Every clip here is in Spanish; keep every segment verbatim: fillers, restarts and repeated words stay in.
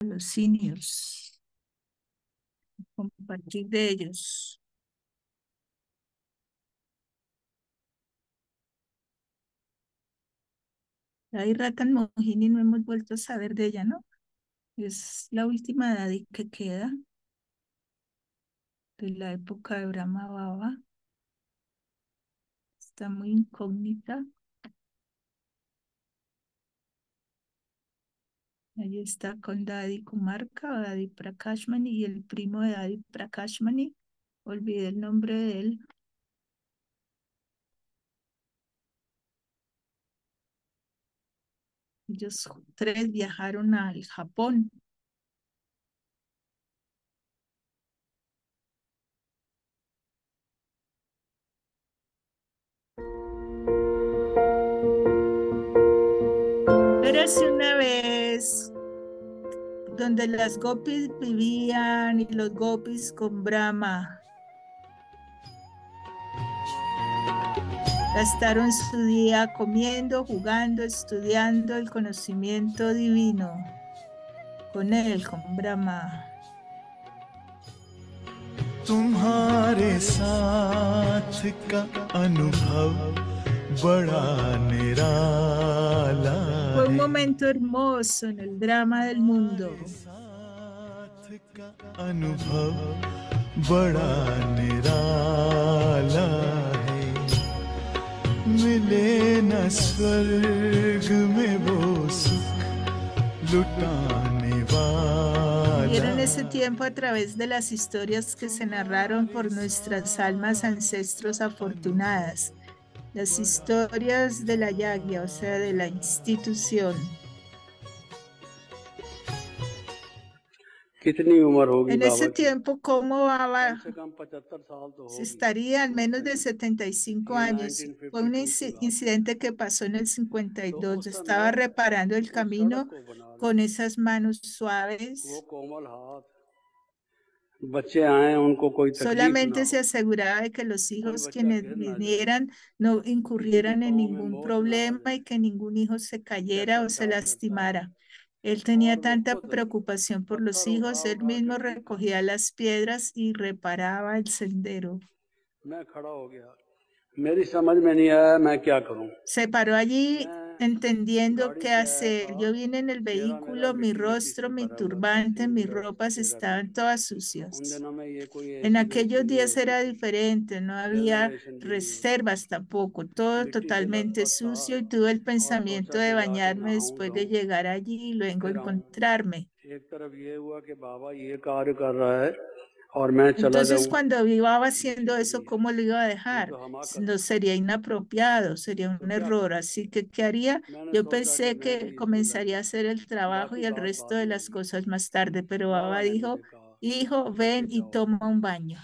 los seniors, compartir de ellos. Daddy Ratan Mohini no hemos vuelto a saber de ella, ¿no? Es la última Daddy que queda de la época de Brahma Baba. Está muy incógnita. Ahí está con Daddy Kumarka o Daddy Prakashmani y el primo de Daddy Prakashmani. Olvidé el nombre de él. Ellos tres viajaron al Japón. Érase una vez donde las gopis vivían y los gopis con Brahma. Gastaron su día comiendo, jugando, estudiando el conocimiento divino con él, con Brahma. तुम्हारे साथ का अनुभव बड़ा निराला है। Fue un momento hermoso en el drama del mundo. साथ का अनुभव बड़ा निराला है। मिले न स्वर्ग में वो सुख लुटाने वाला। Vieron ese tiempo a través de las historias que se narraron por nuestras almas ancestros afortunadas, las historias de la yagya, o sea, de la institución. En ese tiempo, ¿cómo Baba estaría al menos de setenta y cinco años? Fue un inci- incidente que pasó en el cincuenta y dos. Estaba reparando el camino con esas manos suaves. Solamente se aseguraba de que los hijos quienes vinieran no incurrieran en ningún problema y que ningún hijo se cayera o se lastimara. Él tenía tanta preocupación por los hijos, él mismo recogía las piedras y reparaba el sendero. Se paró allí entendiendo qué hacer. Yo vine en el vehículo, mi rostro, mi turbante, mis ropas estaban todas sucias. En aquellos días era diferente, no había reservas tampoco, todo totalmente sucio y tuve el pensamiento de bañarme después de llegar allí y luego encontrarme. Entonces, cuando vivaba haciendo eso, ¿cómo lo iba a dejar? No sería inapropiado, sería un error. Así que, ¿qué haría? Yo pensé que comenzaría a hacer el trabajo y el resto de las cosas más tarde, pero Baba dijo, hijo, ven y toma un baño.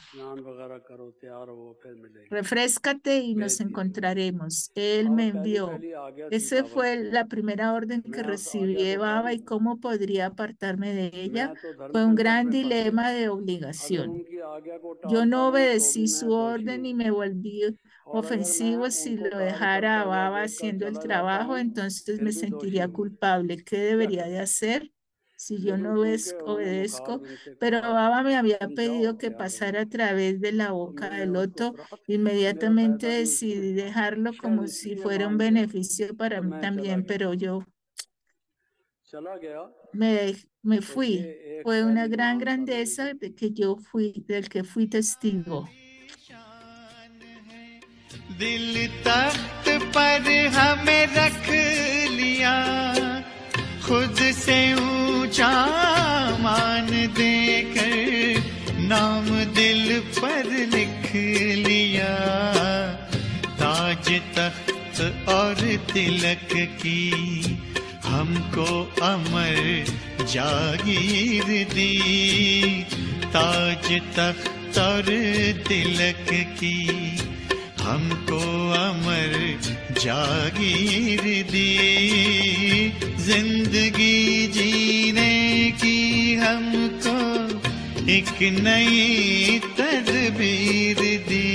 Refréscate y nos encontraremos. Él me envió. Esa fue la primera orden que recibí de Baba y cómo podría apartarme de ella. Fue un gran dilema de obligación. Yo no obedecí su orden y me volví ofensivo si lo dejara a Baba haciendo el trabajo, entonces me sentiría culpable. ¿Qué debería de hacer si yo no obedezco? Pero Baba me había pedido que pasara a través de la boca del loto. Inmediatamente decidí dejarlo como si fuera un beneficio para mí también, pero yo me, me fui. Fue una gran grandeza de que yo fui, del que fui testigo. दिल तख्त पर हमें रख लिया, खुद से ऊंचा मान देकर नाम दिल पर लिख लिया। ताज तख्त और तिलक की हमको अमर जागीर दी। ताज तख्त और तिलक की हमको अमर जागीर दी। जिंदगी जीने की हमको एक नई तदबीर दी।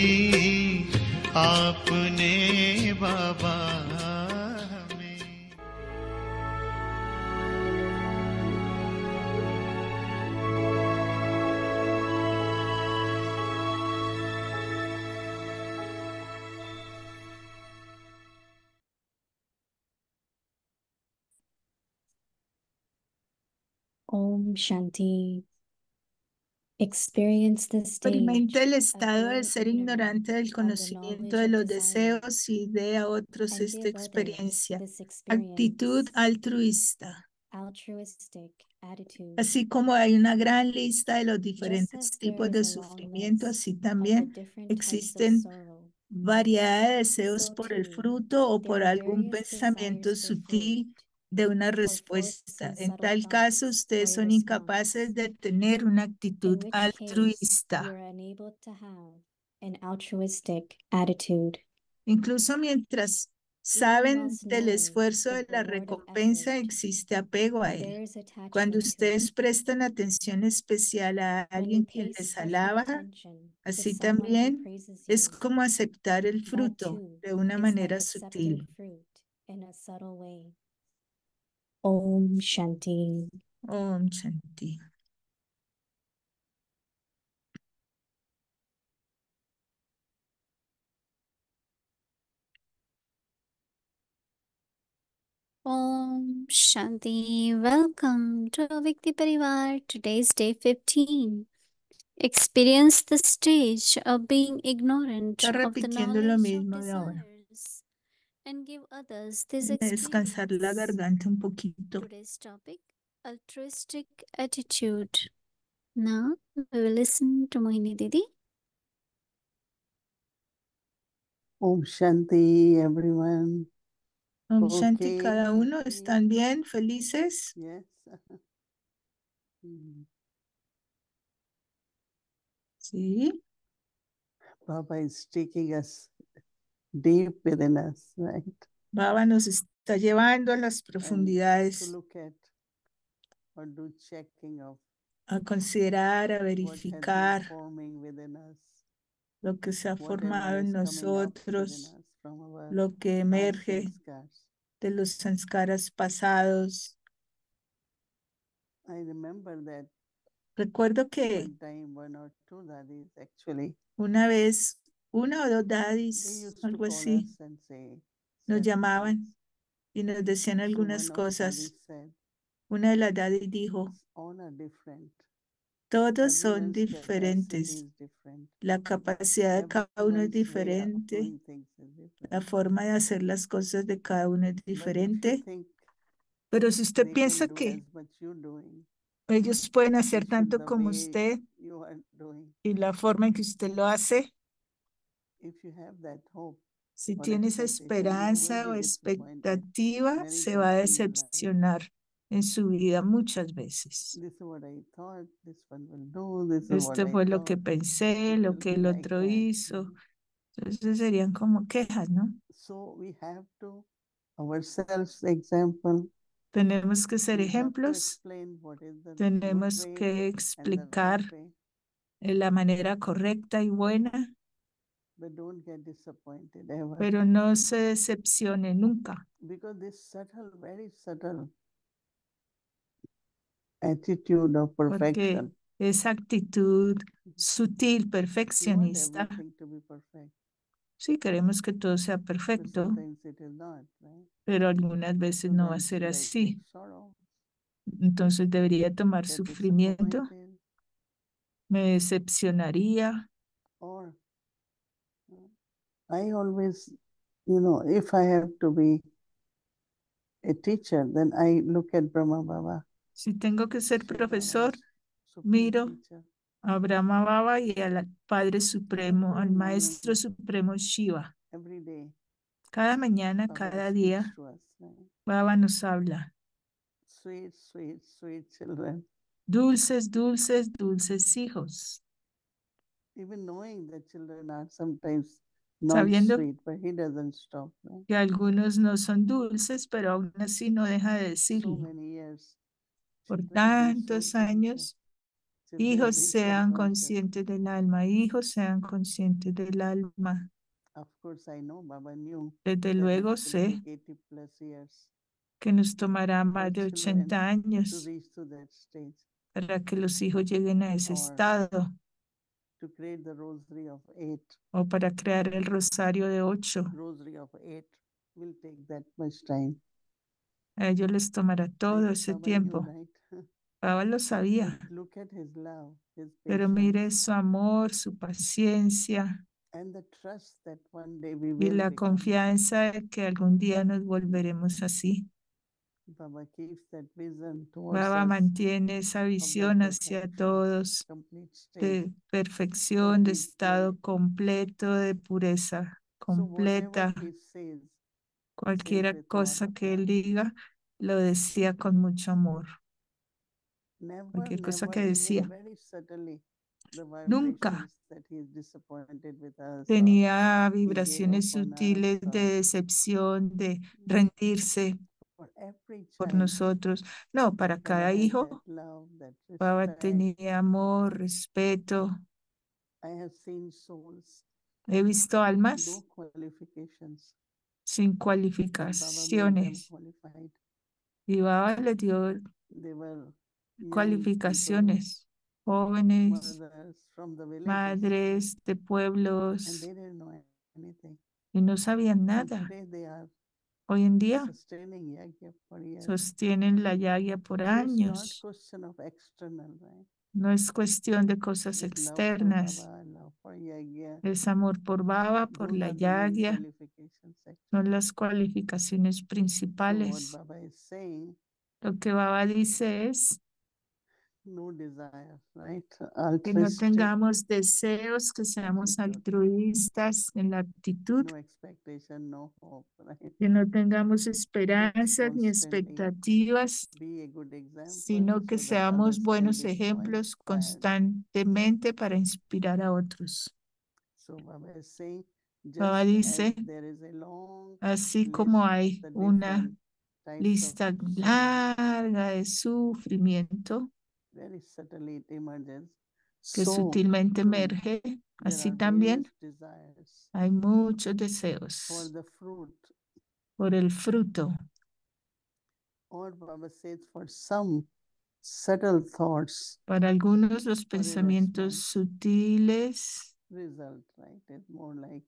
आपने बाबा हमें Om Shanti. Experience the Experimenta stage el of estado de being ser ignorant ignorante del of the conocimiento knowledge de of los desire deseos y dé a otros and esta give others experiencia. this Actitud experience. altruista. Altruistic attitude. Así como hay una gran lista de los Just diferentes as there tipos is de a long sufrimiento, list así of the también different types of existen sorrow, variedad de deseos so por el too fruto o there por are algún various pensamiento desires for fruit, sutil de una for force respuesta. and En subtle tal caso, thoughts for ustedes a son incapaces response, de tener una actitud in which case you altruista. are unable to have an altruistic attitude. Incluso mientras Even saben whilst del knowing esfuerzo the de la reward of recompensa, effort, existe apego a él. there is Cuando attachment to ustedes it. prestan atención especial a When you alguien quien pay les special alaba, attention to así someone who también praises es you, como aceptar el that fruto too de una is like manera accepting sutil. fruit in a subtle way. Om Shanti. Om Shanti. Om Shanti. Welcome to Vikti Parivar. Today's day fifteen. Experience the stage of being ignorant Está of the repitiendo lo knowledge of mismo de ahora. desires and give others this Déjeme descansar la experience. garganta un poquito. Today's topic, altruistic attitude. Now we will listen to Mohini Didi. Om Shanti, everyone. Om Shanti, Okay. cada uno, ¿están bien? ¿Felices? Yes. Mm. Sí. Baba is taking us deep within us, right? Baba nos está llevando a las And to profundidades, look at or do checking of a considerar, a what has been verificar forming within us, lo que se ha whatever formado en is coming up within nosotros, us from our lo que past emerge sanskars. de los sanskaras pasados. I remember that Recuerdo que one time one or two daddies actually, una vez, una o dos they daddies, used to algo call así, us and say nos certain llamaban things. y nos decían So algunas one of cosas. daddies said, Una de las daddies dijo, all are different. todos son Everyone's capacity diferentes. is different. La capacidad de cada uno es Everyone's way of diferente. doing things is different. La forma de hacer las cosas de cada uno es But if you diferente. think Pero si usted they piensa can do que as much you're doing, ellos pueden you hacer should tanto the como way usted you are doing. y la forma en que usted lo hace, If you have that hope si or tiene esa expectation, you will esperanza o be disappointed expectativa, many se va a times in your life. decepcionar en su vida muchas veces. This is what I thought, this one will do, this is what Esto I fue lo que thought. pensé, It lo will que be el like otro that. hizo. Entonces serían como quejas, ¿no? So we have to, ourselves example, Tenemos que ser we have to ejemplos, explain what is the good tenemos way que and the explicar right way, en la manera correcta y buena, but don't get disappointed ever. pero no se decepcione nunca, Because this subtle, very subtle attitude of porque perfection, esa actitud sutil, we want perfeccionista, everything to be perfect, sí queremos que todo sea but perfecto, sometimes it is not, right? pero algunas veces So no va a then ser should I take así. sorrow, Entonces debería tomar get sufrimiento, disappointed, me decepcionaría. or uh, I always, you know, if I have to be a teacher, then I look at Brahma Baba, Si tengo que ser Shiva Baba, profesor, supreme miro teacher. a Brahma Baba y al Padre Supremo, al Every Maestro moment, Supremo Shiva. every day, Cada mañana, Baba cada speaks día, to us, right? Baba nos habla. Sweet, sweet, sweet children. Dulces, dulces, dulces hijos. Even knowing that children are sometimes not Sabiendo sweet, but he doesn't stop, right? que algunos no son dulces, pero aún así no deja de So decirlo. many years, Por children be so tantos conscious, años, children hijos be so sean conscious. conscientes del alma, hijos sean conscientes del alma. Of course, I know Baba knew Desde that it luego will sé take eighty plus years que nos tomará for más de children ochenta to años reach to that stage, para que los hijos lleguen a ese or estado to create the rosary of eight. o para crear el rosario de ocho. Rosary of eight will take that much time. A ellos les tomará I todo guess ese Baba knew, tiempo. right? Baba lo sabía, But look at his love, his pero mire patience, su amor, su paciencia and the trust that one day we y will la become. confianza de que algún día nos volveremos así. Baba keeps that vision towards Baba us mantiene esa of that visión hacia perfection, todos complete state. de perfección, de Complete estado purity. completo, de pureza So whatever completa. he says, says Cualquier with lot cosa of que él love. diga, lo decía con mucho amor. Never, Cualquier cosa never, que even decía. very subtly, the Nunca vibrations that he is disappointed with us, or tenía he gave up vibraciones on us, sutiles de or decepción, de rendirse for every por child. nosotros. No, para Baba cada had hijo, that love, that Baba respect. tenía amor, respeto. I have seen souls, He visto almas no qualifications, sin but Baba made them cualificaciones qualified. y Baba les dio They were young people, cualificaciones, jóvenes, mothers from the villages, madres de and pueblos they didn't know anything. y no sabían And nada. today they are Hoy en día sustaining Yagya for years. sostienen la Yagya por So it's not años. question of external, right? No es cuestión de cosas It's love for externas. Baba, love for Yagya. Es amor por Baba, por Those la are the main Yagya. qualifications Son actually. las cualificaciones So what principales. Baba is saying, Lo que Baba dice es no desire, right? que no Altruistic, tengamos deseos, que seamos attitude, altruistas en la actitud, no expectation, no hope, right? que no tengamos Just esperanzas ni constantly expectativas, be a good example sino que so that seamos others can buenos be ejemplos inspired. constantemente para inspirar a otros. So Baba is saying, Baba just as dice, there is a long así list como of hay the una different types of lista suffering, larga de sufrimiento very subtly it emerges, que so sutilmente too emerge, there así are también various desires hay muchos for deseos the fruit, por el fruto. or Baba says for some subtle thoughts Para algunos los or a pensamientos response. sutiles Result, right? It's more like,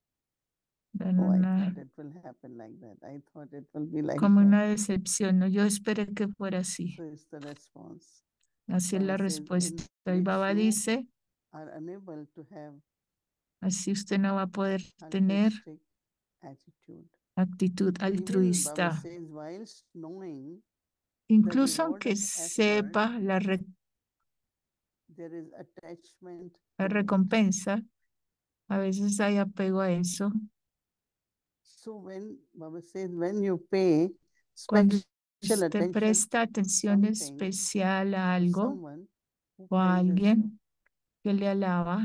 dan oh, I una, thought it will happen like that. I thought it will be like como that. una decepción. ¿No? Yo esperé que fuera así. So it's the response. Así es la Baba says, respuesta. in Y which Baba you dice, are unable to have así usted no va a poder tener altruistic attitude. actitud Even Baba altruista. says, whilst knowing Incluso the reward aunque of effort, sepa la, re- there is attachment la to it. recompensa, a veces hay apego a eso. So when Baba says, when you pay Cuando special usted attention presta atención something especial a to algo someone who o a praises you, alguien que le alaba,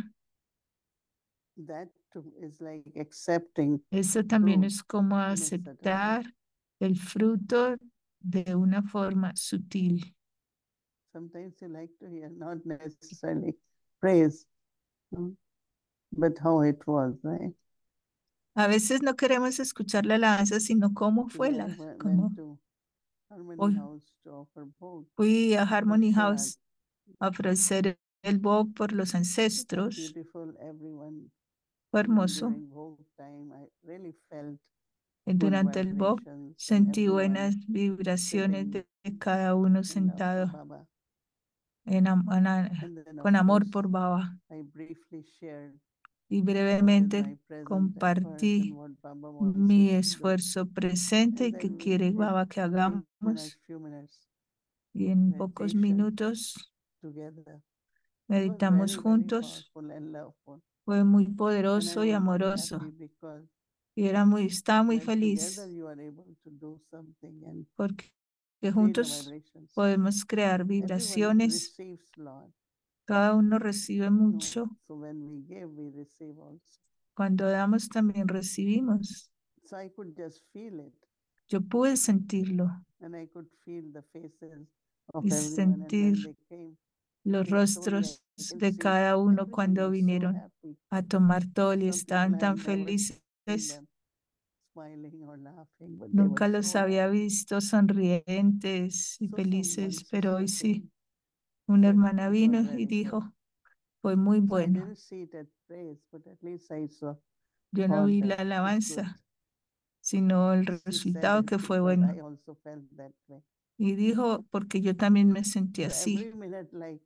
that too is like accepting eso también fruit es como in a subtle way. aceptar el fruto de una forma sutil. Sometimes you like to hear not necessarily praise, hmm, but how it was, right? A veces no queremos escuchar la alabanza, sino cómo fue Today I la, we- cómo went to Harmony hoy House to offer both fui a for Harmony Sharad. House a ofrecer el Bog por los It was ancestros. beautiful, everyone, Fue even hermoso. during Bhog time, I really felt Y good durante el Bog vibrations and sentí everyone buenas vibraciones sitting de, de cada uno in love for sentado Baba. en am- en a- And then, con of amor course, por Baba. I briefly shared Y what is brevemente my present effort and compartí what Baba wants mi us to do. esfuerzo presente y And que then we quiere did Baba que few minutes, hagamos. few minutes Y en pocos meditation minutos together. It was meditamos very, very juntos. powerful and loveful. Fue muy And I poderoso y was very amoroso. happy because Y era muy, estaba muy when together feliz you are able to do something and porque que feel the juntos vibrations. podemos crear Everyone vibraciones. receives lot. Cada uno recibe No, mucho. so when we give, we receive also. Cuando damos también recibimos. So I could just feel it. Yo pude sentirlo And I could feel the faces of y everyone. And when sentir they came, los take Toli, I rostros can de see cada uno everyone cuando was so vinieron happy. a tomar Toli. Some people Estaban I tan had never felices. seen them smiling or laughing, but they were Nunca los so había happy. visto sonrientes y So some one felices, pero hoy sister sí. came, Una said hermana it was vino y very good. dijo, fue muy So I bueno. didn't see it at praise, but at least I saw Yo no thought vi that la it's good. alabanza, sino el She said resultado it que fue because bueno. I also felt that way. Y dijo, porque yo también me sentí So así. every minute, like,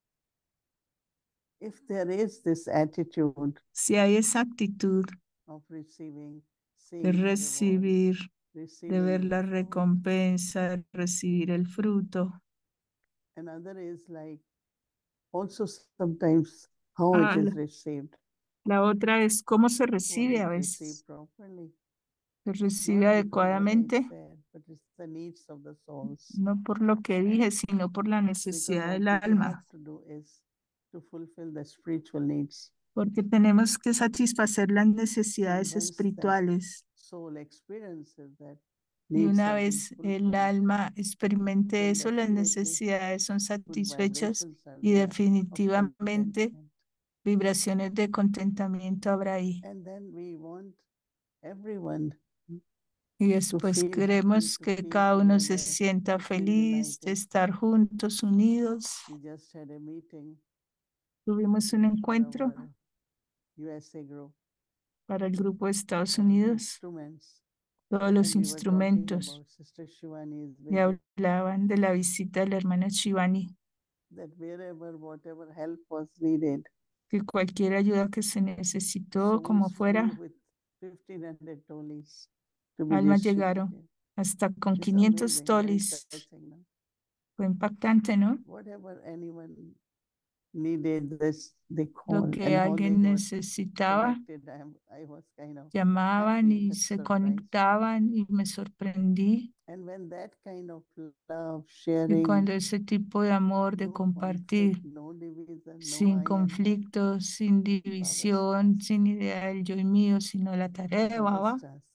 if there is this attitude Si hay esa actitud of receiving, de seeing the reward, recibir, de ver receiving la the fruit, recompensa, de recibir el fruto. another is like also sometimes how Ah, it is la, received. la otra es cómo se Was recibe it a received veces. properly? Se recibe Not because what I adecuadamente, said, but it's the needs of the souls. no por lo que dije, sino por la Because necesidad what del we have alma. to do is to fulfill the spiritual needs. Porque tenemos que satisfacer las And necesidades once that espirituales. soul experiences that Y needs una have been vez el fulfilled, alma experimente then eso, las definitely necesidades son good satisfechas vibrations are y there of definitivamente contentment. vibraciones de contentamiento habrá ahí. And then we want everyone Y to después feel happy, queremos to que feel cada uno se united, sienta to feel feliz de united. estar juntos, unidos. We just had a meeting Tuvimos un for encuentro our U S A group, para el grupo de Estados all the Unidos, instruments, todos los and we were talking instrumentos, about Sister Shivani's y visit, hablaban de la visita de la hermana Shivani, that wherever, whatever help was needed, que cualquier ayuda que se necesitó, como souls flew fuera, with fifteen hundred tolis to be almas llegaron distributed. hasta con It's quinientos amazing, very tolis. touching, no? Fue impactante, ¿no? Whatever anyone needed, this they Lo called, que and how they alguien got necesitaba, connected. I'm, I was kind of llamaban happy, y but se surprised. conectaban y me sorprendí. And when that kind of love, Y sharing, cuando ese tipo de amor, de no compartir, conflict, no division, no sin I and that, conflictos, sin Baba's división, task, sin idea del yo y mío, sino la tarea de Baba, Baba's task.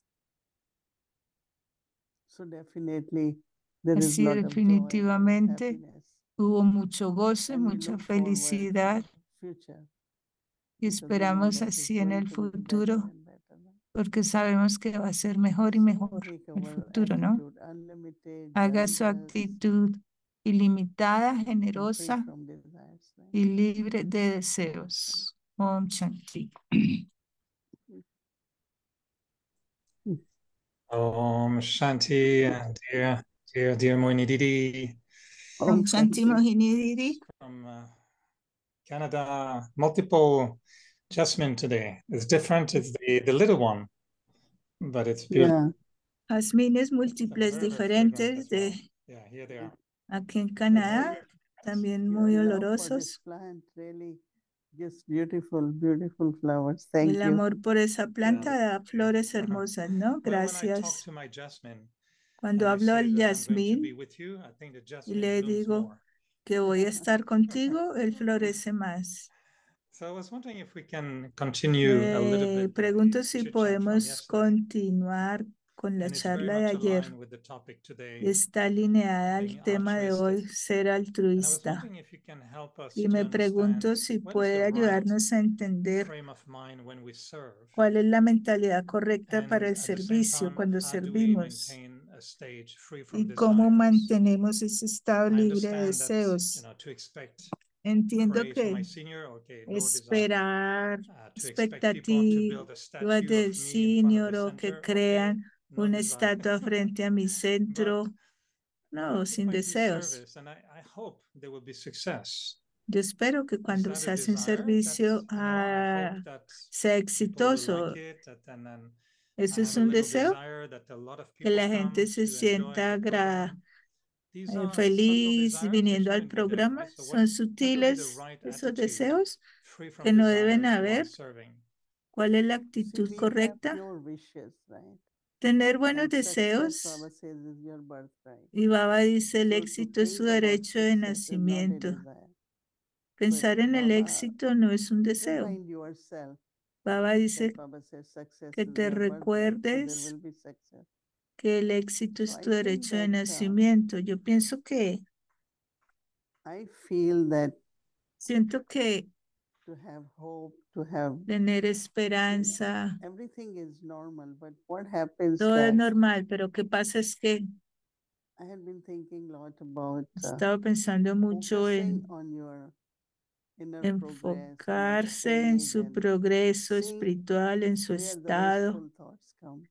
So definitely there is así lot of joy, lot of definitivamente happiness, hubo mucho goce, and we mucha look forward to felicidad the future y because we know esperamos that it's así en going el to be better futuro, and better. No? porque sabemos que va a ser mejor y So mejor make el our futuro, ¿no? attitude unlimited, Haga su generous, actitud ilimitada, and free generosa from desires. Right? y libre de deseos. Om Shanti. Om Shanti, uh, dear, dear, dear Moini Didi Om Om Shanti Shanti. Mohini Didi. from uh, Canada. Multiple jasmine today. It's different. It's the, the little one, but it's beautiful. Yeah. Jazmines And múltiples very, very fragrant diferentes as well. de Yeah, here they are. aquí en It's Canadá, very, también Your muy love for olorosos. this plant really gives beautiful, beautiful flowers. Thank El you. amor por esa yeah. planta da flores Uh-huh. hermosas, ¿no? Well, when I talk Gracias. to my jasmine Cuando and I hablo say al that I'm going to be jazmín with you, I think the y jasmine le blooms digo more. que voy a estar contigo, él florece más. So I was wondering if we can continue a little Me bit with pregunto the si chit chat from podemos yesterday. continuar con la And it's very charla de much ayer. aligned with the topic today, Está alineada being al tema de hoy, altruistic. ser And I was altruista. wondering if you can help us Y to me understand pregunto si what is puede the right ayudarnos a entender frame of mind when we serve, cuál es la mentalidad correcta para and el at the same servicio time, cuando how do we servimos maintain a stage free from y cómo desires. mantenemos ese estado I libre de understand that, you deseos. know, to expect Entiendo praise from que my senior, okay, no desire. esperar Uh, to expect people to build a expectativas statue del of me in front of the senior o que center, okay, crean no una desire. estatua frente a mi But centro. I No, think if sin I do deseos. service, and I, I hope there will be success. Yo espero que Is cuando that se a hace un desire? servicio That, you know, I ah, hope that sea people will like exitoso. it, that, and then I ¿Eso es have a un little deseo? desire that a lot of Que people la gente come se to enjoy sienta the gra- program. These eh, are subtle feliz desires. They viniendo al shouldn't be there, programa. right? So what, Son what would be the sutiles right esos attitude deseos free from que no deben desires while haber. serving? ¿Cuál es la See, actitud we have correcta? pure wishes, right? Tener buenos And success, deseos. Baba says, is your birthright. Y Baba dice, el So to éxito es think su about derecho de success is not a nacimiento. desire. But Pensar en el Baba, éxito no es un deseo. remind yourself Baba dice that Baba says success que is te your birthright, so there recuerdes will be success. que el éxito So es I tu think derecho de that uh, nacimiento. Yo pienso que, I feel that siento que to have hope, to have tener see, esperanza, everything is normal, but what happens todo es that normal, pero ¿qué pasa? Es que I had been thinking a lot about he uh, estado pensando mucho focusing en on your inner progress, on your enfocarse en stage, su and progreso seeing espiritual, en su where the estado, wishful thoughts come.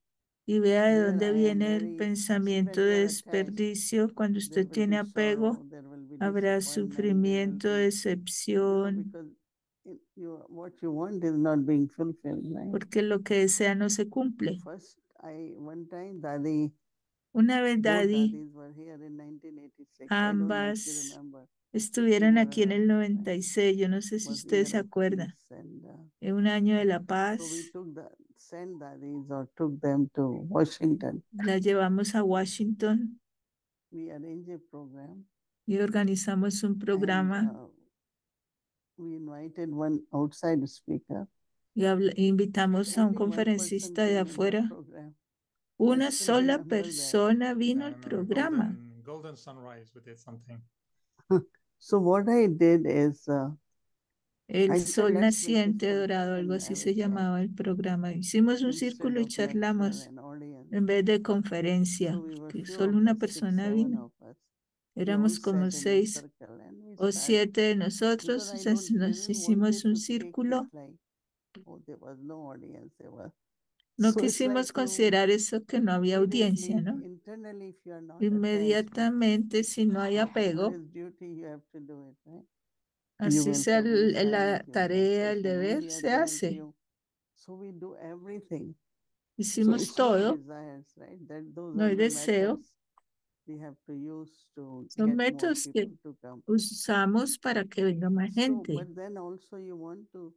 y vea de Where dónde I am viene el very, see, pensamiento when you de are attached, desperdicio. Cuando there usted will tiene be apego, sorrow, there will be habrá disappointment, there will sufrimiento, be, you know, decepción, because it, you, what you want is not being fulfilled, right? porque lo que desea no se cumple. First, I, one time, Dadi, Una vez both Daddy, Dadis were here in nineteen eighty-six. I don't know if you ambas remember. estuvieron You aquí en were el around, noventa right? y seis, yo no sé si Was ustedes se year of acuerdan, peace, and uh, en un año de la so we paz, took the sent Dadis or took them to Washington. la llevamos a Washington We arranged a program, y organizamos un and programa uh, we invited one outside speaker. y habla- invitamos a un Only one person conferencista de came in that afuera. program. I Una still sola remember that. persona vino al And uh, programa. golden, golden sunrise, we did something. So what I did is, uh, El I said, sol let's make a naciente circle dorado, algo and así have a se chat llamaba el programa. Hicimos un instead círculo y of lecture charlamos and audience. en vez de conferencia, So we were que few solo of una us, six, persona seven vino. of us. We all Éramos como sat in a seis circle and we o started, siete de because nosotros, I o sea, don't, nos didn't want hicimos it un to take círculo. it like, oh, there was no audience, there was. No So it's quisimos like you considerar eso que no había audiencia, immediately, ¿no? internally, if you are not attached, Inmediatamente, si no hay apego, whatever is duty, you have to do it, right? You así will sea el- publicize, la you will have tarea, el social deber, media se to help hace. you. So we do everything. So Hicimos it's not todo, desires, right? That those no are hay the deseo. methods we have to use to Son get more métodos que people to come. usamos para que venga más So, gente. but then also you want to,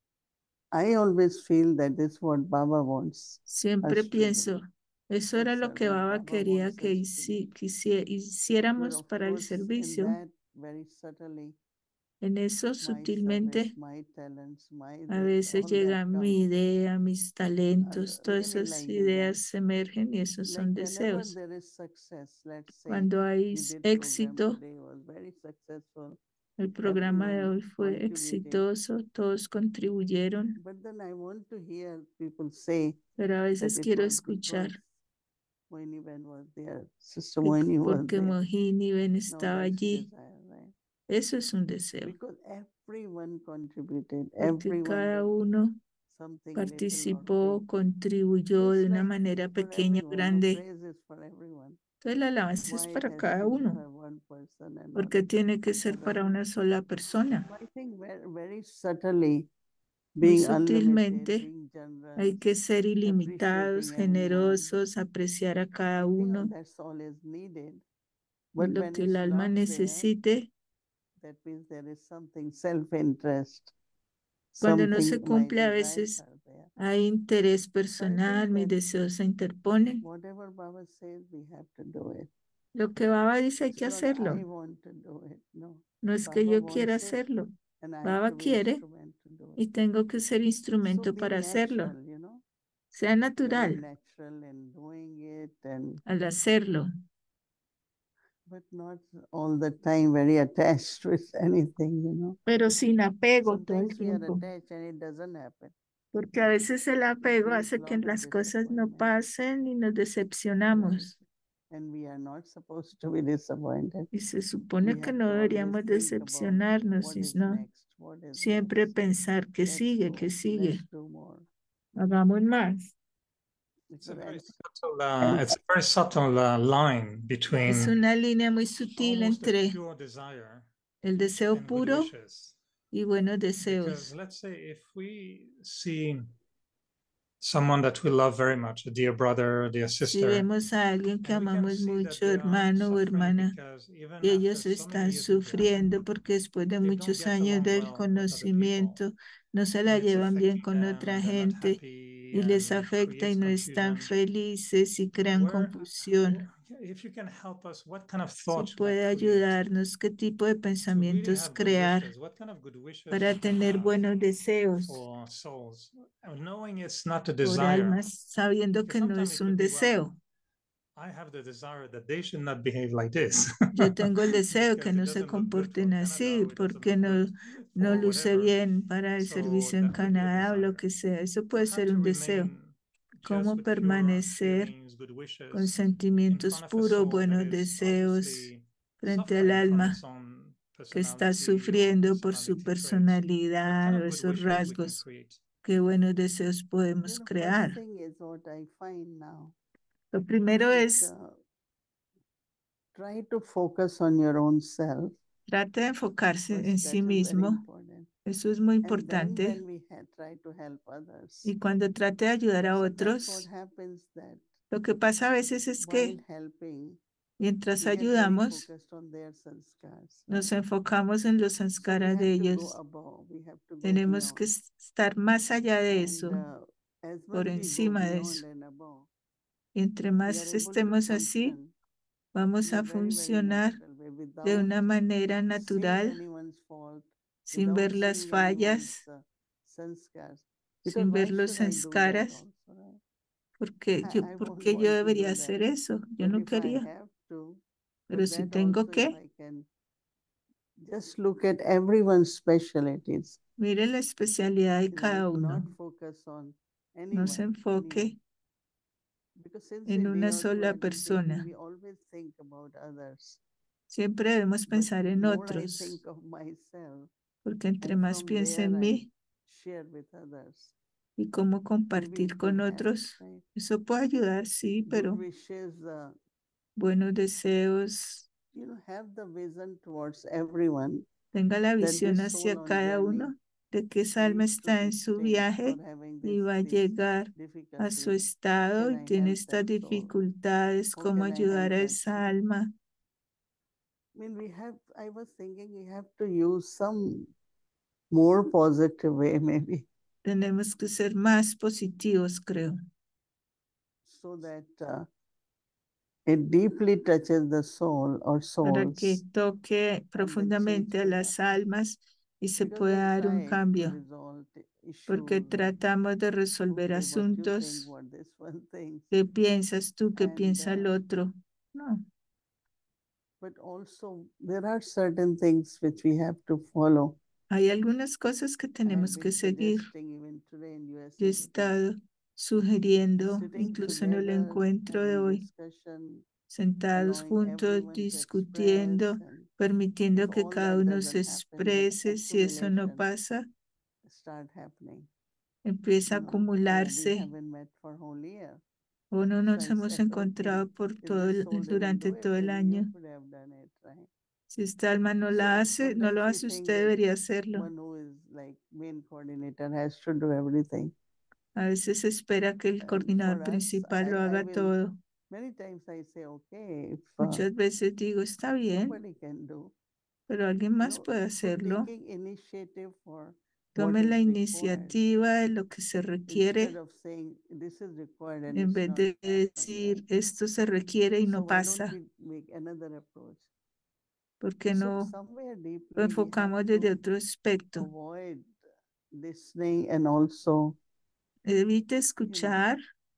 I always feel that this is what Baba wants Siempre us to do. pienso, eso era This lo is que what Baba Baba quería wants que us to do. hici- quisie- But hiciéramos of para el course, in servicio. that very subtly, En eso, my service, sutilmente, my talents, my a this, veces all llega that mi comes. idea, mis talentos, Uh, todas really esas like ideas emergen y esos son Like whenever deseos. there is success, let's say Cuando hay we did program éxito, today was very successful. el programa de Everyone hoy fue contributed. exitoso, todos contribuyeron, But then I want to hear people say pero a that veces it quiero was escuchar because Moini Ben was there, Sister que Moini was porque there. Mohini Ben Now estaba that's allí. desire, right? Eso es un deseo, Because everyone contributed, porque everyone cada did uno something little or participó, big. So contribuyó it's de una like manera for pequeña o everyone, no grande. praise is for everyone. Entonces la alabanza es Why it para has cada to be uno, for one person and not porque tiene que ser other? para una sola persona. I think very, very subtly Muy being unlimited, sutilmente being hay generous, que ser ilimitados, appreciating everyone. generosos, apreciar a cada I think uno, that's all is needed. y But lo when que el it's alma not there, necesite. that means there is something self-interest, Cuando no se something my cumple, a desires veces are there. hay interés So I personal, think mis that deseos se interponen. whatever Baba says, we have to do it. Lo que Baba dice hay It's que not hacerlo. I want to do it. No, No es que Baba yo quiera wants it, hacerlo. and I have Baba to be quiere instrument to do y it. tengo que ser So instrumento be para hacerlo. natural, you know, Sea very natural natural in doing it, and al hacerlo, but not all the time very attached with anything, you know. pero sin apego todo el Sometimes we are tiempo. attached and it doesn't happen. Porque a veces el apego Creates hace que lot of las cosas no disappointment. pasen y nos Right. decepcionamos. And we are not supposed to be disappointed. Y se We supone que have no to always deberíamos think about decepcionarnos, what y is no, next, what is siempre next. pensar que Let's sigue, go, que sigue, let's do more. hagamos más. It's a Because very and- subtle, uh, it's a very subtle uh, line Es between una línea muy sutil almost a entre pure desire el deseo and good puro wishes. y buenos Because deseos. let's say if we see someone that we love very much, a dear brother, a dear Si sister, vemos a alguien que and we can amamos see that mucho, they are hermano o suffering hermana, because even y after ellos so many están years in therapy, sufriendo porque después de they don't muchos get años along del well with other people, conocimiento no se la and it's llevan bien affecting con them, otra and they're not gente happy, y les and afecta y creates no están confusion. felices y crean Where, confusión. if you can help us, what kind of Si thoughts should I puede create ayudarnos, qué tipo de to really pensamientos have good crear wishes? What kind of good wishes para should we tener have buenos deseos for souls? Knowing it's not a por desire, almas, sabiendo because que no sometimes es it un could be, well, deseo. I have the desire that they should not behave like this. Yo tengo el deseo que Because it no se doesn't look good for comporten Canada, así or it doesn't porque look no, good no for luce whatever. bien para el So servicio en that could be a Canadá o lo desire. que sea. Eso So puede how ser to un deseo. remain just Cómo with pure permanecer feelings, good con wishes in sentimientos front of a puros, soul that buenos is deseos obviously frente al suffering from alma its own que está personality or sufriendo por su personality traits? What personalidad kind o of good esos wishes we can rasgos. create? Qué buenos deseos you podemos know, crear. first thing is what I find now. Lo primero But, es, uh, try to focus on your own self. trate de enfocarse en First, sí that is very mismo. important. Eso es muy And then importante. when we ha- try to help others, Y cuando trate de ayudar a sometimes what otros, happens that lo que pasa a veces es while que helping, mientras we get very ayudamos, focused on their sanskars, nos right? enfocamos en los So we sanskaras de have to go ellos. above, we have to go Tenemos que beyond. s- estar más allá de And eso, uh, as por much we go encima de beyond eso. and above, Y entre we más are able to estemos así, function vamos in a a very, very funcionar natural way de without una manera seeing natural, anyone's fault, sin without ver las seeing anyone's fallas, uh, sanskars. Because sin ver why los should I do that sanskaras, also, right? porque yo, I, I ¿por won't qué yo want to debería do that. hacer eso? Yo But no if I quería, have to, pero but si that tengo also if que, I can just look at everyone's specialties, mire la especialidad de right? cada uno, Not focus on no se anyone, anyone. enfoque Because since en we una are sola meditating, persona. we always think about others. Siempre debemos But pensar en more I otros, think of myself, porque entre and más from piense there en I mí share with others. y cómo Maybe compartir it con could help, otros, right? eso puede ayudar, sí, Good pero wishes, uh, buenos deseos, you know, have the vision towards everyone tenga la that visión this soul hacia on cada journey uno de que esa alma reach to está en this su stage viaje or having y this, va a these llegar a su difficulties. How estado can y I tiene help estas that soul? dificultades, How cómo can I ayudar help a that esa soul? alma. I mean, we have, I was thinking we have to use some more positive way, maybe, Tenemos que ser más positivos, creo, so that uh, it deeply touches the soul or para que souls toque and the change profundamente a could las happen. almas y se Because pueda we dar un try to cambio, resolve the porque issues. tratamos de resolver Okay, what you think, asuntos. what this one thinks. ¿Qué piensas tú? ¿Qué And piensa el uh, otro? No, but also there are certain things which we have to follow. hay algunas cosas que I have tenemos que been seguir. suggesting even today in U S Yo he A, estado sugiriendo, sitting incluso en el together, encuentro de having hoy, discussion, sentados allowing juntos, everyone to discutiendo, express, and permitiendo if que all cada that uno se doesn't happen, then exprese. Si eso no accumulation pasa, start happening. empieza a You know, oh, we acumularse. haven't met for whole year. O no So nos I hemos said, okay, encontrado por if todo this el- soul didn't durante do it, todo el then you año. could have done it, right? Si esta alma no la So hace, no lo sometimes we hace, think usted that debería hacerlo. one who is like main coordinator has to do everything. A veces se espera que el And coordinador for us, principal lo I, I haga will, todo. many times I say, okay, if uh, Muchas veces digo, está bien, somebody can do, pero alguien you más know, puede for hacerlo. taking initiative for what Tome is la required, iniciativa de lo que se instead requiere of saying this is required and en it's vez not de happened, decir right? esto se requiere y So no why don't pasa. we make another approach? ¿Por qué So no somewhere lo deeply we have enfocamos desde to otro aspecto? avoid listening and also, Evite you know, escuchar.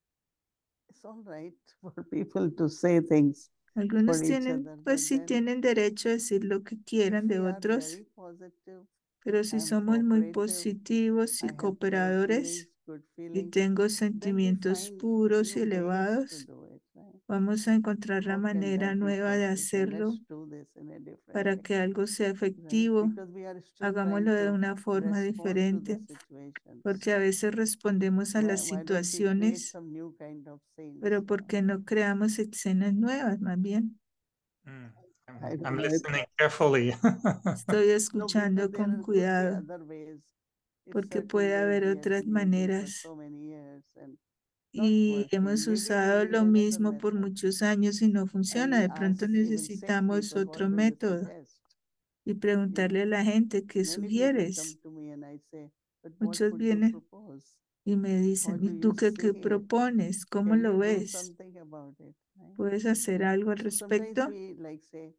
it's all right for people to say things for Algunos each tienen, other, pues but sí then tienen derecho a decir lo que if quieran de we are otros, very positive, pero si I'm somos muy cooperative, positivos I y have pure cooperadores feelings, good y feelings, tengo then we sentimientos find puros y new ways to elevados, do it, right? vamos a encontrar la How can manera that be nueva de practical? hacerlo Let's do this in a different para way, que algo sea right? efectivo. Because we are still Hagámoslo trying de to una forma respond to the diferente, situations. porque a veces respondemos a Why, las why don't we create situaciones, some new kind of scenes? pero you know? porque no creamos escenas nuevas, más bien. Mm, I'm, I don't I'm know if- listening carefully. Estoy No, escuchando because there con are- could be cuidado, other ways. If porque certain puede ways haber we have otras been using for maneras so many years and not y working, hemos maybe we usado need lo another mismo por method. muchos años y no And funciona. we De pronto ask even sick necesitamos people, otro what do you método suggest? y You preguntarle a know, la gente, ¿qué many people come sugieres? to me and I say, but what Muchos would you vienen propose? y me How dicen, do ¿y you tú qué, qué see it? propones? ¿Cómo Can lo you do ves? something about it? Right? ¿Puedes hacer algo al So sometimes respecto? we like say,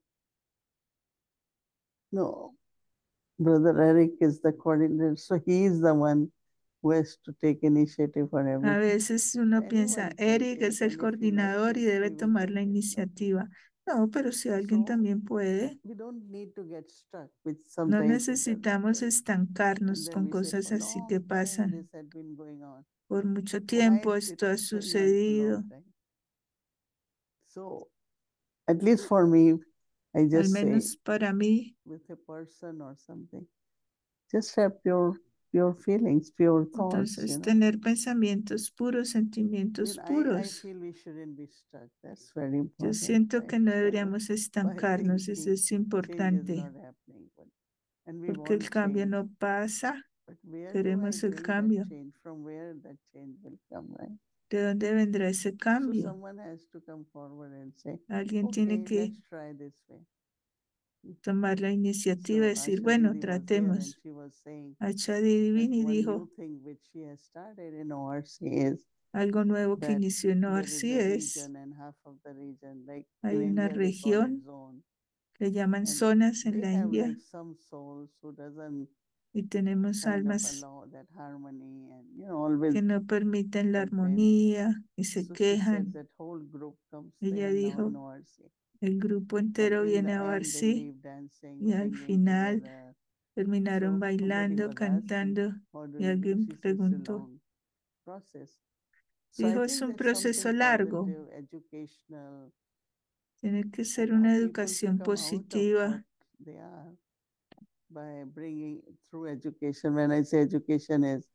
no, Brother Eric is the coordinator, so he is the one who has to take initiative for A everything. veces uno piensa, Anyone can Eric take, es el and if you like coordinador y it, debe we will tomar take la it. No? iniciativa. No, pero si alguien So también puede, we don't need to get stuck with no sometimes it doesn't necesitamos work. And estancarnos then con we say, cosas for así que long time pasan. this had been going on. Por mucho But tiempo why esto it ha is going on for sucedido. long time? So at least for me, I Al just say menos para mí, with a person or something, just have pure pure feelings, pure thoughts, Entonces, you know. tener pensamientos puros, sentimientos You know, I, I puros. feel we shouldn't be stuck. That's very Yo important. siento right? que no deberíamos By estancarnos, eso thinking es change is importante, not happening. But, and we porque el want cambio change. no pasa, But where do I queremos el bring that cambio. change? From where that change will come, right? ¿De dónde vendrá ese So cambio? someone has to come forward and say, Alguien tiene okay, que let's try this way. tomar la iniciativa y So decir, Asha bueno, Didi was there and tratemos. she was saying Acha that Divini one dijo, new thing which she has started in O R C is algo nuevo que that inició en there is Oarsi a es, region and half of the region, like hay in una India they call it región zone. que llaman And zonas en they la have India like some souls who doesn't y tenemos kind of almas allow that harmony and you know always que no permiten la complain. armonía y se So she said quejan. that whole group comes Ella there now dijo, in O R C. el grupo And entero in viene the a end they Oarsi leave dancing, y al singing final together. terminaron So somebody bailando, was asking, cantando how do y you do? alguien She says it's a preguntó, long process. So I dijo, es think un that's proceso something largo, positive, educational, tiene que ser allow una people to educación come out of what positiva. they are by bringing through education. When I say education is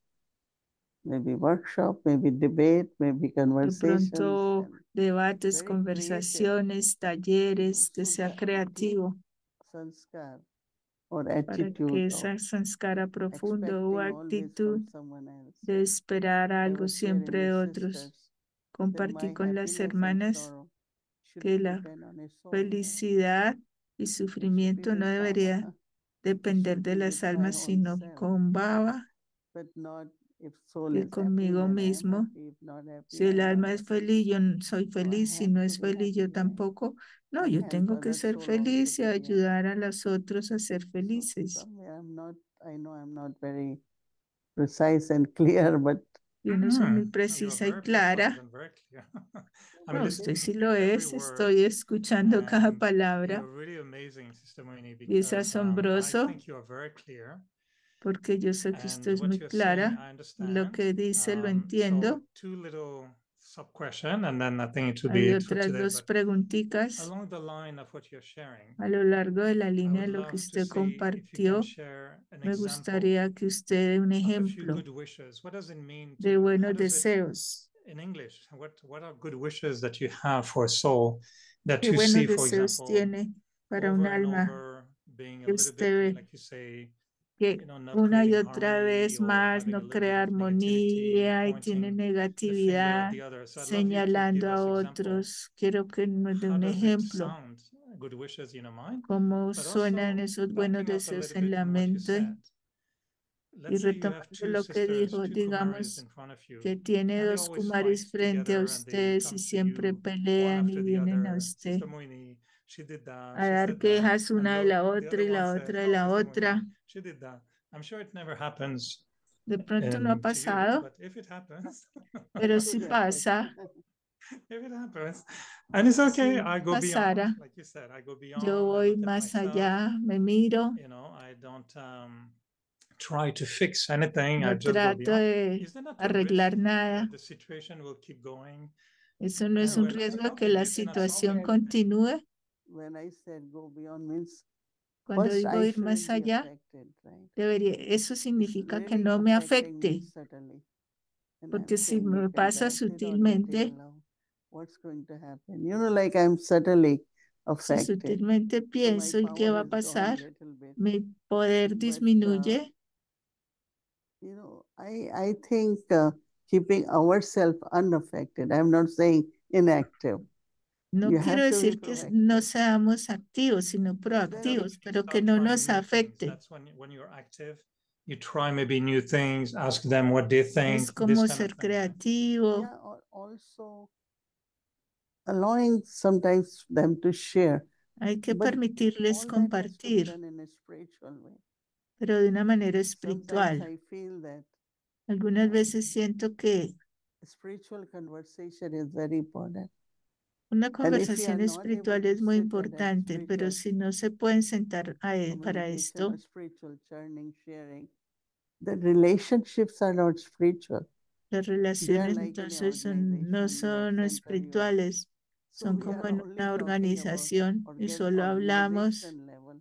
maybe workshop, maybe debate, maybe De conversations, pronto, and debates, very creative. conversaciones, You know, talleres, que so sea the deep creativo sanskar or para attitude que of esa sanskara profundo o expecting always from actitud someone else. de esperar I algo was siempre sharing de with otros. sisters that Compartí my con las happiness and hermanas sorrow que shouldn't la depend on a soul. Right? felicidad y It should be sufrimiento no with debería Baba. It depender should de be las with my almas, own sino self. con Baba But not if soul y is happy, conmigo then I am mismo. happy. If not happy, Si I el am not alma es happy. feliz, yo n- soy So I feliz. Si have no to es be feliz, yo happy, right? tampoco. No, And yo help tengo que other ser soul also feliz y to be happy. ayudar a los otros a ser So felices. somewhere I'm not, I know I'm not very precise and clear, but Yo no soy muy Mhm. You're precisa y very precise clara. and very clear. I'm No, usted listening sí to lo every es. word, Estoy escuchando cada and palabra you're really amazing, Sister Moini, y es because um, I asombroso think you are very clear. porque yo sé que usted And es what muy you're saying, clara I y lo understand. que dice lo Um, entiendo. so two little sub question, and then I think it will Hay be it for otras today. dos But preguntitas along the line of what you're sharing, a lo largo de la I línea would de lo que love to usted see if you can compartió. share an Me example gustaría que usted dé un of a few ejemplo good wishes. What does it mean de to? How buenos does it deseos. in English? What what are good wishes that you have for a soul that ¿Qué you buenos see, for deseos example, tiene para un over and alma over, being a que little bit usted ve like you say, que you know, not una y creating otra harmony vez or más having a no little bit crea of negativity, armonía y tiene pointing the finger at negatividad, the other? So I'd love you to señalando give a us example. otros? Quiero que nos dé How un does it ejemplo. sound? Good wishes in your mind, Cómo but suenan also esos buenos backing up a deseos little en bit la on what you mente. said. Y Let's say you have retomando two lo que sisters, dijo, two Kumaris digamos in front of you, que tiene and they dos always kumaris fight frente a together, and they usted y come to siempre you one pelean y after the vienen a other. usted Sister Moini, she did that. a She dar said that. quejas And una de lo, la the otra other y one la says, otra de "No, la Sister Moini, otra. she did that." I'm sure it never happens De pronto no ha um, to you, pasado, but if it happens, pero si it happens. pasa, if it happens, and it's okay. si I go beyond, pasara, like you said, I go yo beyond. I voy look at más myself. allá, me miro, You know, I don't um, try to fix anything. I no just go trato beyond. de Is there not a risk arreglar nada. that the situation will keep going? Eso no es And un we're not riesgo que helping, la if we're not I situación solving. said, continúe. when I said go beyond means Cuando first digo I ir más shouldn't be allá, affected, right? debería, eso It's significa que really no me affecting me afecte, subtly. And I'm porque si saying you me can pasa direct it or let it sutilmente, alone. What's going to happen? You know, like I'm subtly si affected. sutilmente So my pienso, ¿y qué power va a has gone pasar? little bit. Mi poder But uh, disminuye. you know, I I think uh, keeping ourselves unaffected. I'm not saying inactive. No You quiero have to be decir que no proactive. seamos activos, sino Then proactivos, pero que Start no trying nos new things. afecte. That's when when you're active, you try maybe new things, ask them what they Es think, this como kind of ser thing. creativo. yeah, al- also allowing sometimes them to share, Hay que but permitirles all that has to be compartir, done in a spiritual way. pero de una manera Sometimes espiritual. I feel that Algunas uh, veces siento que spiritual conversation is very important. una And if you are conversación not able espiritual to es muy sit at that importante, pero spiritual si no se pueden sentar a e- para communication esto, or spiritual churning, sharing, the relationships are not spiritual. las They are relaciones like in an entonces son- organization, no you have son center, you have. espirituales, So son we como are en only una talking about organización y organ- solo hablamos organization level.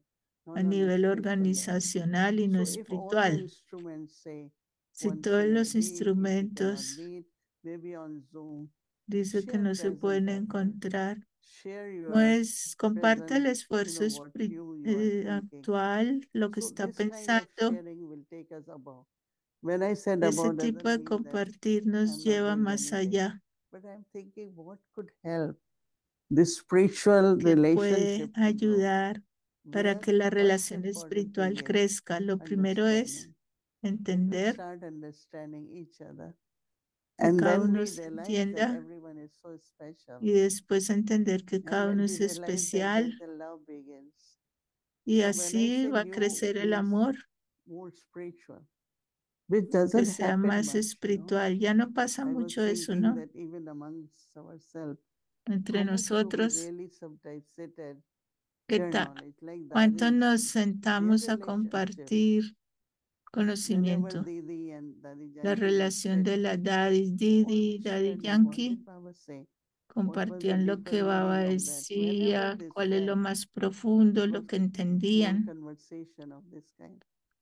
not a on the nivel spiritual level. organizacional y no So if all the espiritual. instruments say Si one todos share, los meet, if you cannot instrumentos meet, maybe on Zoom, dice que share no se present pueden effort. encontrar, Share your pues comparte el present, you esfuerzo know, what espri- you, you are eh, thinking. actual, lo que So está this kind of pensando. sharing will take us above. When I said Ese above tipo doesn't de mean that compartir I'm nos not lleva doing más anything, allá, but I'm thinking what could help this spiritual que puede relationship to grow. ayudar para Where que la first relación important thing espiritual is crezca. Lo primero es understanding. When we entender start understanding each other, que and cada then uno we se realize that entienda everyone is so special. y después entender que And cada when uno we es realize that, especial then the love begins. y So when I así say va a new, crecer it el means amor, more spiritual, which que doesn't sea happen más much, you know. espiritual. Ya no pasa I was mucho eso, thinking ¿no? that even amongst ourselves, Entre how much do we nosotros, really sometimes sit and ¿qué share tal? knowledge? Like ¿Cuánto Dadi's, nos their sentamos a relationship. compartir Whenever conocimiento? Didi and Dadi La Janki would relación sit, de la Daddy, they Didi, always Daddy shared, what Yankee, did Baba say? What was the compartían lo deeper que Baba meaning of that? Whenever decía, they cuál es lo said, más profundo, it lo was que one entendían. conversation of this kind.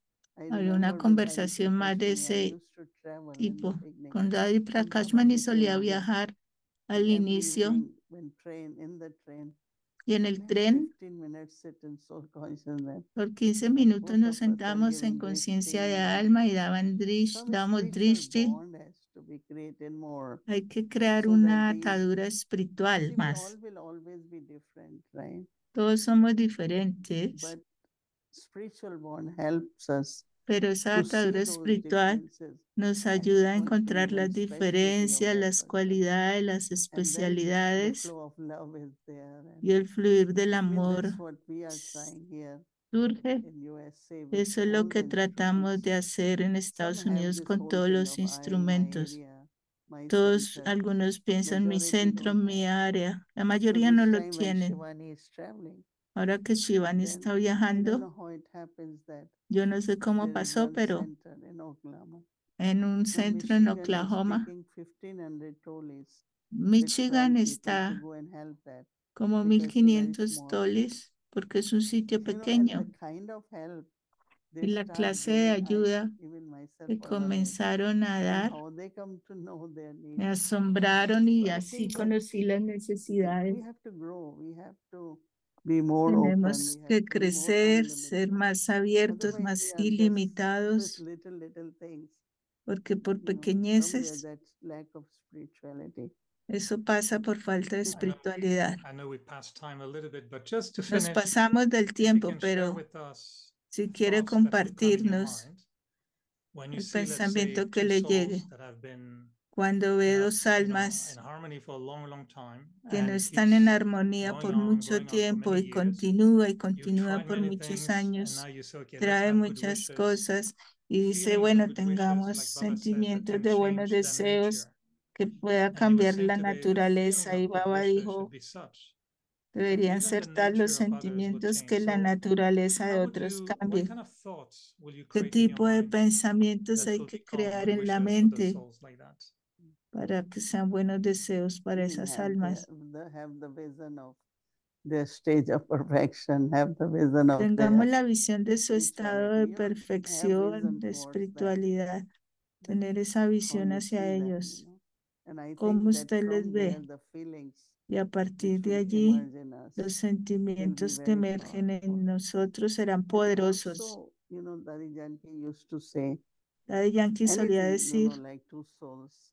I Había una remember with Dadi conversación más de Prakashmani, I ese used to travel in the tipo. beginning. Con Daddy And Baba Prakashmani became solía a guest. viajar And al every inicio evening when train, in the train, y en el let's tren fifteen minutes sit in soul consciousness. por quince And minutos both nos of us are sentamos en giving conciencia drishti de and alma y daban drish, some damos spiritual drishti. bond has to be created more. Hay que crear So una that these, atadura espiritual see, we más. all will always be different, right? Todos somos diferentes, But spiritual bond helps us pero esa to see atadura those espiritual differences nos and ayuda a see encontrar even las speciality of diferencias, that las person. cualidades, las And then the especialidades flow of love is there. And y el fluir del I mean, amor that's what we are trying here surge. in U S A with Eso es lo all the que tratamos instruments. de hacer en Some Estados have Unidos this con whole todos thing los of I, my instrumentos. area, my Todos, center. algunos piensan mi Majority centro, don't mi have. área. La So mayoría no this lo time when tienen. Shivani is traveling, Ahora que Shivani then está I don't viajando, know how it happens that yo no sé cómo there is pasó, one pero center in Oklahoma. en un Now centro en Michigan is Oklahoma, taking fifteen hundred trolleys with Michigan twelve people to está go and help that como because it's a very mil quinientos small. tolis porque es un sitio You know, and pequeño. the kind of help Y they la start clase de giving, I, ayuda even myself que was amazed. comenzaron a And dar how they come to know their me needs. asombraron y So I así think that conocí las we necesidades. have to grow, we have to be more open, Tenemos we have que to be more crecer, ser unlimited. más abiertos, Otherwise, más we are just with ilimitados, little, little things. porque por You know, somewhere pequeñeces that's lack of spirituality. eso pasa por falta de I know, espiritualidad. I know we passed time a little bit, but just to Nos finish, pasamos del if you tiempo, can share pero with us si quiere thoughts that would come in your compartirnos mind when you el see, let's say, pensamiento que two le llegue, souls that have been cuando ve you know, dos you know, almas in harmony for a long, long time que no and están en keeps armonía going por on, mucho going on for tiempo many y years. continúa y You've continúa tried por many muchos things, and años, now you say, okay, let's trae have good muchas wishes, cosas y dice, feelings of bueno, good wishes, tengamos like Baba said, that sentimientos can de buenos change the deseos nature. que pueda And you were cambiar saying la today, the feelings naturaleza. Y of good Baba wishes dijo, should be such that deberían even the ser tal los nature of others would sentimientos change. que la So naturaleza de how would otros you, what cambie. kind of thoughts will you ¿Qué create in your tipo de mind pensamientos that hay will que become crear good en la wishes for those mente souls like that? para que sean buenos deseos I para mean, esas have the, almas? the, have the vision of their stage of perfection, have the vision of Tengamos their la visión de su estado de spirituality, you know, have perfección, vision de towards them, espiritualidad, that tener esa how visión you hacia see them, you ellos, know. And I cómo think that usted les from ve, there, the feelings y a partir which de will allí emerge in us los will be sentimientos que very emergen powerful. en nosotros serán And poderosos. also, you know, Dadi Janki used to say, Daddy Yankee solía anything, you know, decir, like two souls,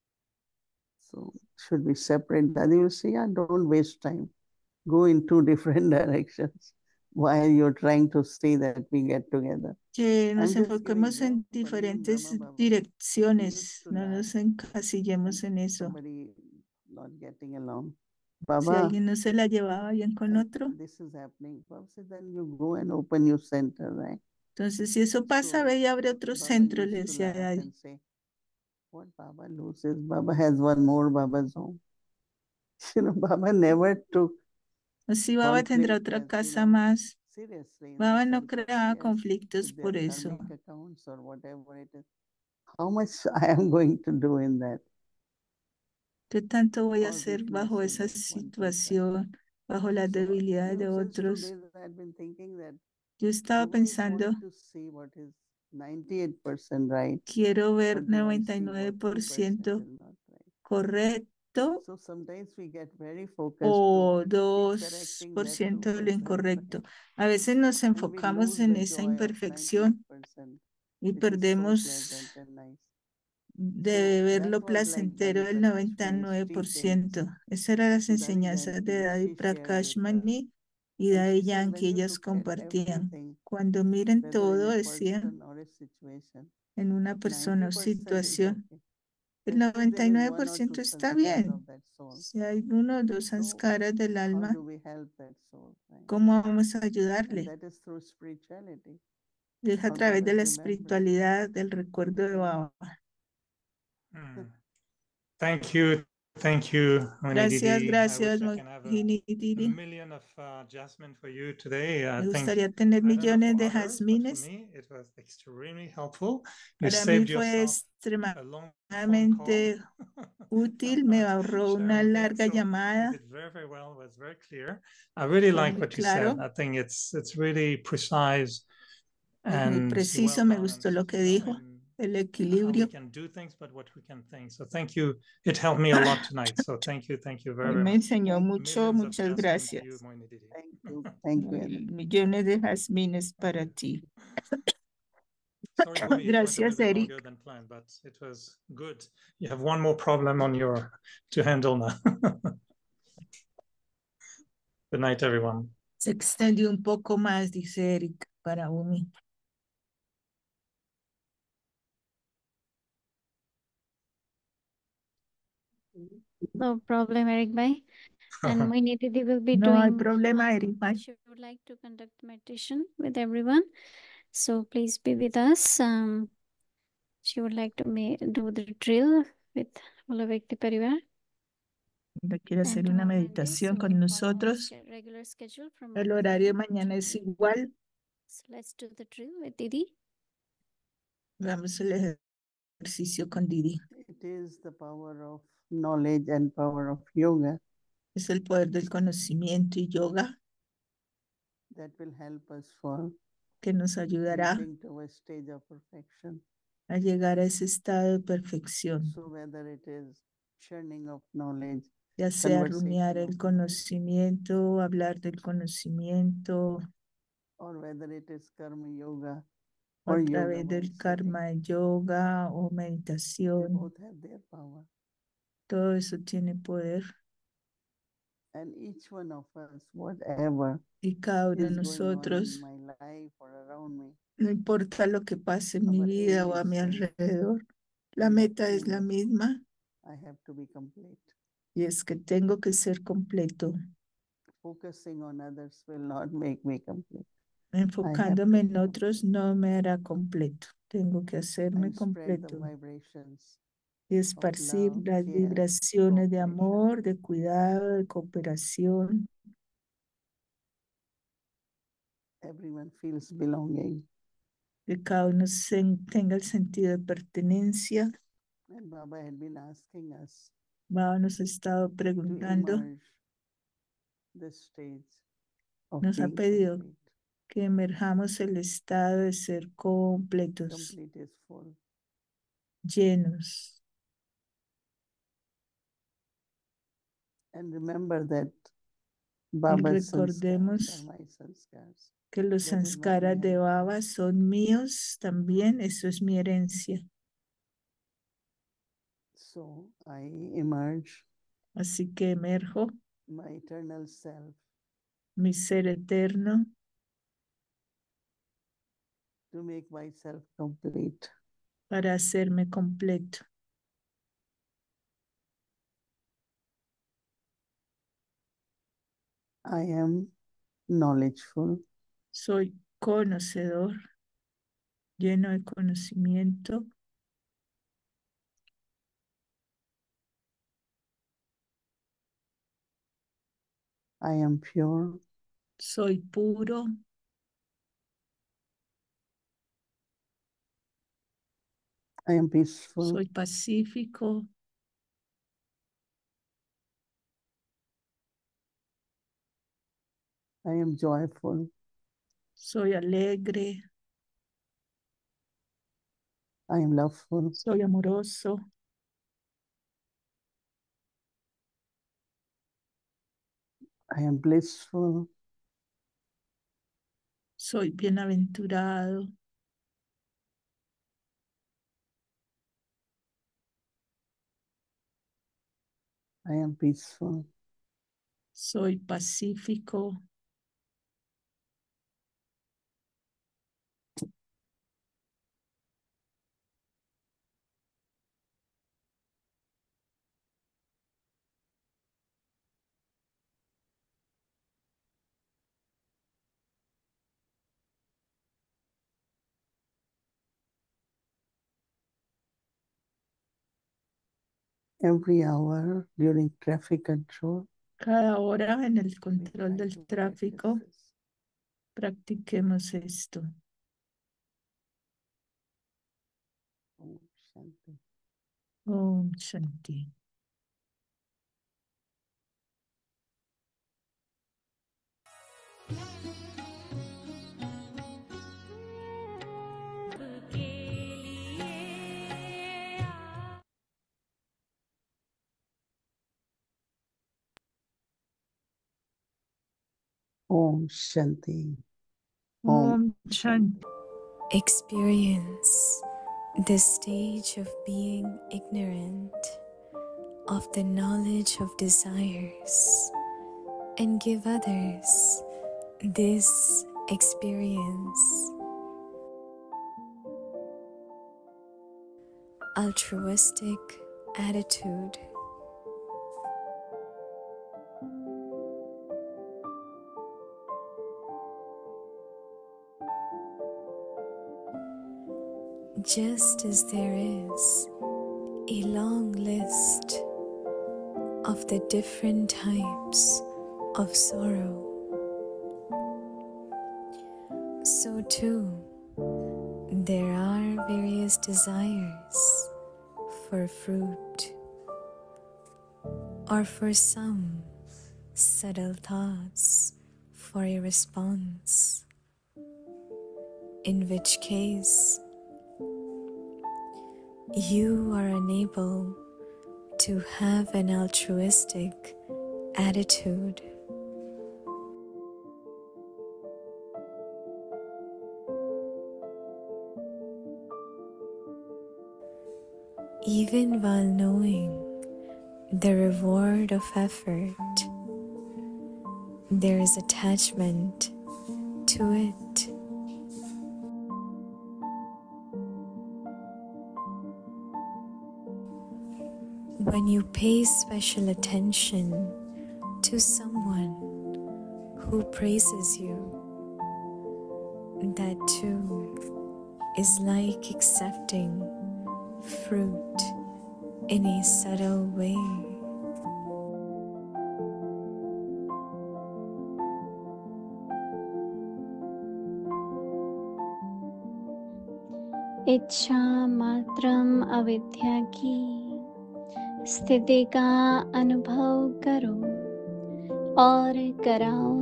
so should be separate. Dadi will say, yeah, don't waste time. Go in two different directions while you're trying to see that we get together. que nos I'm just giving enfoquemos en example. Even diferentes Brahma Baba used direcciones, to no die nos and encasillemos en eso. somebody not getting along. Si Baba, alguien no se la llevaba bien con I, otro, this is happening. Baba said, then you go and open your center, right? entonces si eso pasa, So ve y abre otro Baba centro, le used to decía laugh Daddy. and say, what Baba loses, Baba has one more Baba's home. You know, Baba never took Así Baba tendrá conflict otra as, you casa know, más. seriously in the Baba no sense of, creaba yes, conflictos with por their eso. karmic accounts or whatever it is. How much I am going to do in that? ¿Qué tanto voy a Or hacer weaknesses bajo esa of one person. situación, bajo las So, debilidades you de know, since two otros? days I've been thinking that Yo estaba You might pensando, want to see what is ninety-eight percent right, quiero ver but then I noventa y see nueve what por two percent ciento is not right. correcto So sometimes we get very focused to o keep dos correcting por that two ciento de lo percent, incorrecto. A veces nos and we enfocamos lose en the esa joy of imperfección ninety-eight percent, y which is so perdemos pleasant and nice. de So ver that lo was like placentero Dadi del Prakash Mani's noventa y nueve por teachings ciento. Esas eran las to Dadi enseñanzas de Yankee, which Daddy she shared Prakash with her. Mani y And Daddy she said, Yankee, when you ellas look at compartían. everything, Cuando miren whether in todo, a decían, person or a situation, en una persona ninety o percent is situación, okay. el That means there is one or two noventa y nueve por ciento está sanskaras bien. of that soul. Si hay uno o dos So sanskaras del how alma, do we help that soul? Right? ¿cómo vamos a And ayudarle? that is through spirituality. Es a Or través de Baba's la remembrance. espiritualidad, del recuerdo de Baba. Hmm. Thank you, thank you, Mohini Gracias, Didi. I wish gracias, I can have a, Mohini a Didi. million of uh, jasmine for you today. I Me think gustaría tener I don't know millones for de others, but for jazmines. me it was extremely helpful. You Para mí saved fue yourself a long phone call. extremadamente útil, me ahorró una sharing that. larga So you llamada. did very, very well. It was very clear. I really Fue like muy what you said. claro, I think it's it's really precise es muy and preciso, well me gustó balanced, lo que you know, dijo, in el how we equilibrio. can do things, but what we can think. So thank you. It helped me a lot tonight. So thank you, thank you very, Hoy very me much. enseñó Thank mucho, Millions of muchas jasmine to gracias. you, Mohini Didi. Thank you. Thank you. Ellen. Millones de jazmines para ti. Sorry, Bhumi, it was a Gracias, little Eric. longer than planned, but it was good. You have one more problem on your to handle now. Good night, everyone. Se extendió un poco más, dice Eric, para Umi. No problem, Eric Bhai. And Mohini Didi will be No hay doing, problema, Eric. Bye. she would like to conduct meditation with everyone. So please be with us. Um, she would like to ma- do the drill with Mulavekti Parivar. Ella quiere hacer And una tomorrow Monday, meditación so con we'll follow our nosotros. sch- regular schedule from El one horario de p m mañana to es two. igual. So let's do the drill with Didi. Vamos el ejercicio con Didi. It is the power of knowledge and power of yoga Es el poder del conocimiento y yoga that will help us for que nos ayudará reaching to a stage of perfection. a llegar a ese estado de perfección, So whether it is churning of knowledge, ya sea conversation rumiar of el knowledge, conocimiento, hablar del conocimiento, or whether it is karma yoga o a or yoga través by del sitting, karma de yoga o they meditación, both have their power. todo eso tiene poder And each one of us, whatever y cada uno de is going on in nosotros, my life or around me, no importa lo que pase en mi our vida aim o a is mi same. alrededor, la And that meta es aim la is misma I have to be complete. y es que tengo que ser completo. Focusing on others will not make me complete. Enfocándome en be otros no me hará completo. Tengo que hacerme And spread the completo vibrations y of esparcir love, las care, vibraciones de cooperation. amor, de cuidado, de cooperación. Everyone feels belonging. Que cada uno sen- tenga el sentido de pertenencia. And Baba had been asking us Baba nos ha estado to preguntando, emerge this stage of nos ha being pedido complete. que emerjamos el estado de ser completos, Complete is full. llenos. And remember that Y Baba's sanskars are recordemos my sanskars. que los That is my sanskaras de inheritance. Baba son míos también, eso es mi herencia. So I emerge Así que emerjo my eternal self mi ser eterno to make myself complete. para hacerme completo. I am knowledgeful. Soy conocedor, lleno de conocimiento. I am pure. Soy puro, I am peaceful. soy pacífico, I am joyful. Soy alegre. I am loveful. Soy amoroso. I am blissful. Soy bienaventurado. I am peaceful. Soy pacífico. Every hour during traffic control, Cada hora en el control del tráfico, practiquemos esto. Om Shanti. Om Shanti. Om Shanti. Om Shanti. Experience the stage of being ignorant of the knowledge of desires and give others this experience. Altruistic attitude. Just as there is a long list of the different types of sorrow, so too there are various desires for fruit or for some subtle thoughts for a response, in which case you are unable to have an altruistic attitude. Even while knowing the reward of effort, there is attachment to it. When you pay special attention to someone who praises you, that too is like accepting fruit in a subtle way. इच्छा मात्रम अविद्या की स्थिति का अनुभव करो और कराओ।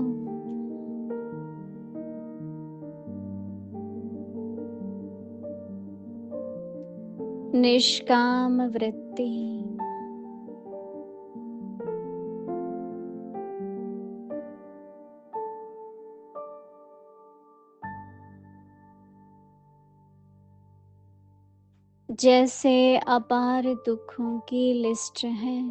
निष्काम वृत्ति। जैसे अपार दुखों की लिस्ट है,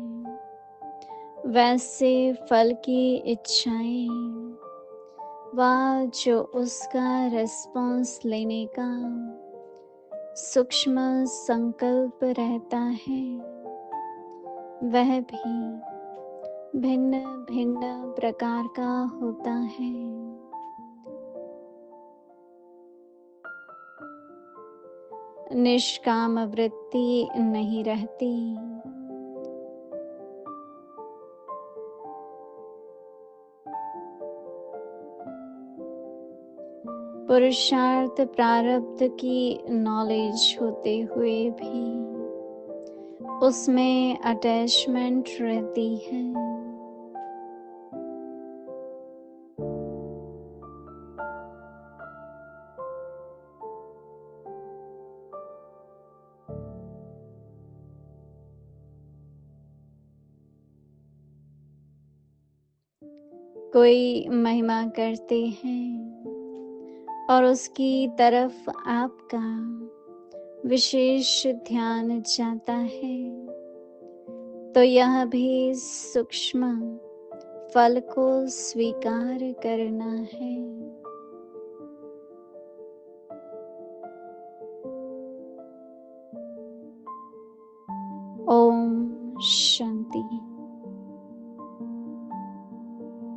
वैसे फल की इच्छाएं, वह जो उसका रिस्पॉन्स लेने का सूक्ष्म संकल्प रहता है, वह भी भिन्न भिन्न प्रकार का होता है। निष्काम वृत्ति नहीं रहती। पुरुषार्थ प्रारब्ध की नॉलेज होते हुए भी उसमें अटैचमेंट रहती है। कोई महिमा करते हैं और उसकी तरफ आपका विशेष ध्यान जाता है, तो यह भी सूक्ष्म फल को स्वीकार करना है। ओम शांति।